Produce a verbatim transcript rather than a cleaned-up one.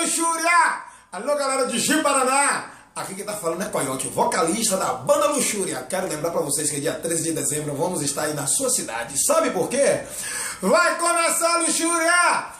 Luxúria! Alô, galera de Ji-Paraná! Aqui quem tá falando é Coyote, vocalista da banda Luxúria. Quero lembrar pra vocês que dia treze de dezembro vamos estar aí na sua cidade. Sabe por quê? Vai começar a Luxúria!